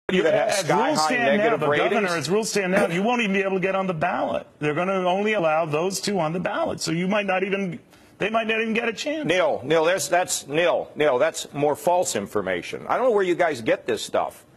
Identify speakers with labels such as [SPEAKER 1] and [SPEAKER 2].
[SPEAKER 1] that have sky-high negative ratings?
[SPEAKER 2] Governor, as rules stand now, you won't even be able to get on the ballot. They're going to only allow those two on the ballot. So you might not even, they might not even get a chance.
[SPEAKER 1] Neil, that's more false information. I don't know where you guys get this stuff.